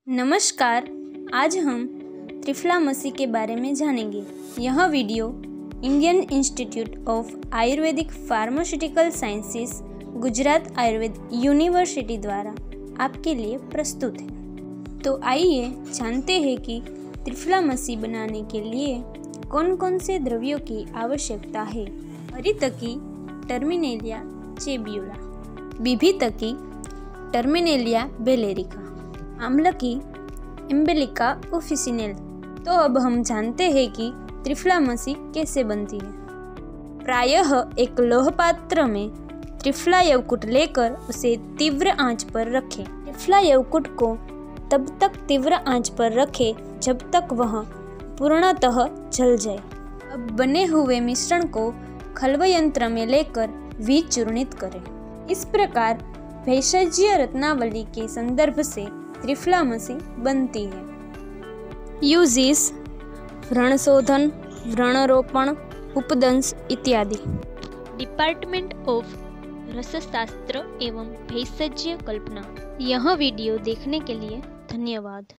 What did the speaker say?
नमस्कार, आज हम त्रिफ्लामसी के बारे में जानेंगे। यह video Indian Institute of Ayurvedic Pharmaceutical Sciences Gujarat Ayurved University द्वारा आपके लिए प्रस्तुत है। तो आइए जानते हैं कि त्रिफ्लामसी बनाने के लिए कौन कौन से द्रव्यों की आवश्यकता है। हरितकी टर्मिनेलिया चेब्यूला, बिभितकी टर्मिनेलिया बेलेरिका, आम्लकी एम्बेलिका ऑफिसिनेल। तो अब हम जानते हैं कि त्रिफ्लामसी कैसे बनती है। प्रायः एक लोह पात्र में त्रिफला यवकुट लेकर उसे तीव्र आंच पर रखें। त्रिफला यवकुट को तब तक तीव्र आंच पर रखें जब तक वह पूर्णतः जल जाए। अब बने हुए मिश्रण को खल्व यंत्र में लेकर विचूर्णित करें। इस प्रकार भेषजीय रत्नावली के संदर्भ से त्रिफ्लामसी बनती है। यूजेस: व्रणशोधन, व्रणरोपण, उपदंश इत्यादि। डिपार्टमेंट ऑफ रसशास्त्र एवं भेषजीय कल्पना। यह वीडियो देखने के लिए धन्यवाद।